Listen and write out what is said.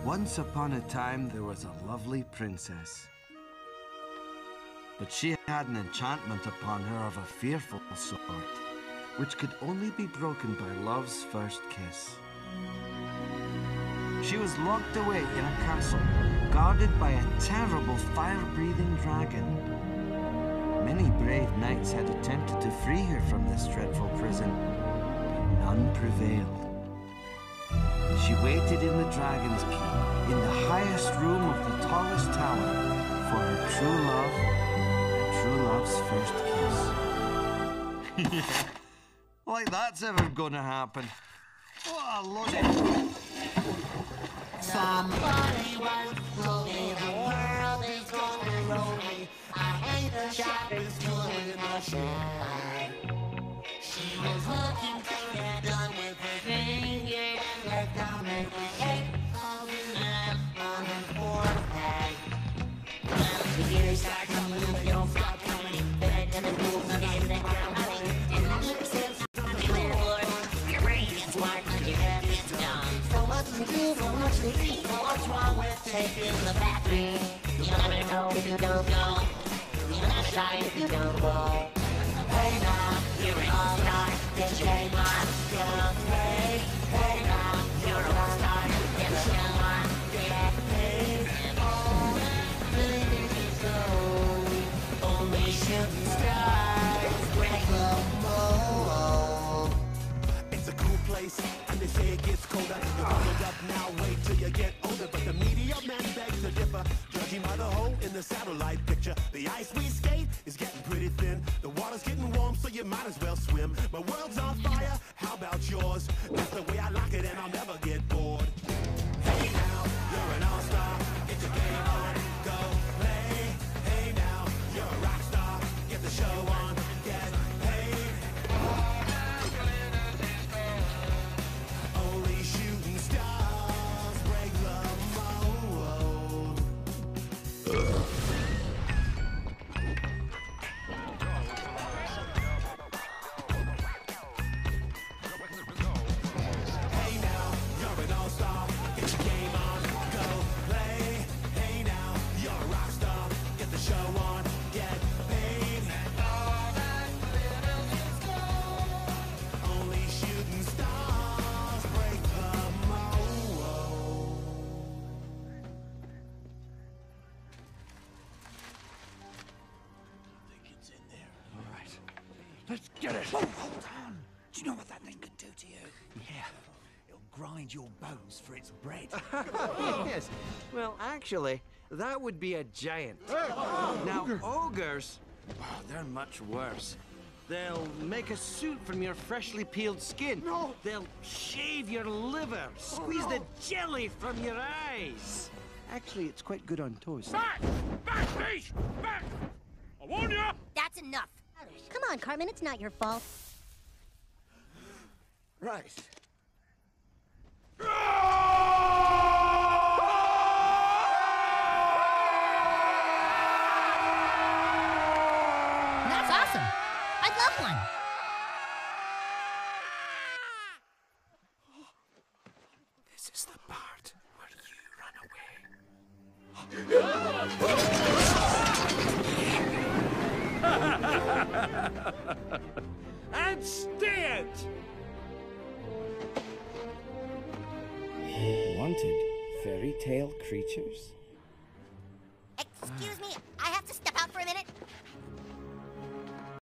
Once upon a time, there was a lovely princess. But she had an enchantment upon her of a fearful sort, which could only be broken by love's first kiss. She was locked away in a castle, guarded by a terrible fire-breathing dragon. Many brave knights had attempted to free her from this dreadful prison, but none prevailed. She waited in the Dragon's Keep, in the highest room of the tallest tower, for her true love and true love's first kiss. Yeah, like that's ever gonna happen. What a load of... Somebody once told me the world is gonna roll me. I hate the sharpest tool in the shed. She was looking to get done with her finger and let down and ache on her forehead. Well, the years start coming and they don't stop coming. Better than the rules of the ground running. And the looks is on the floor. Your brain gets smart and your head gets dumb. So much to do, so much to eat. So what's wrong with taking the bathroom? You'll never know if you don't go. You'll never try if you don't go. Hey now, you're an all-star. Get your game on, go play. Hey now, you're a all-star. Get your game on, get paid. All that glitters is gold. Only shooting stars break the mold. It's a cool place, and they say it gets colder. You're bundled up now, wait till you get older. But the media men beg to differ, judging by the hole in the satellite picture. The ice we skate is getting pretty thin. The water's getting warm, so you might as well swim. My world's on fire, how about yours? That's the way I like it, and I'll never get bored. Hey now, you're an all-star. Get your game on, go play. Hey now, you're a rock star. Get the show on, get paid. Only shooting stars break the mold. Hey now, you're an all-star. Get your game on, go play. Hey now, you're a rock star. Get the show on, get paid. All that glitters is gold. Only shooting stars break the mold. I think it's in there. All right, let's get it. Oh, hold on. Do you know what that thing can do to you? Yeah, it'll grind your bones for its bread. Yes. Well, actually, that would be a giant. Now, ogres, oh, they're much worse. They'll make a suit from your freshly peeled skin. No. They'll shave your liver, squeeze the jelly from your eyes. Actually, it's quite good on toast. Back! Back, please! Back! I warn you! That's enough. Come on, Cartman, it's not your fault. Right. That's awesome. I'd love one. This is the part where you run away. And stay it! Wanted fairy tale creatures? Excuse me, I have to step out for a minute.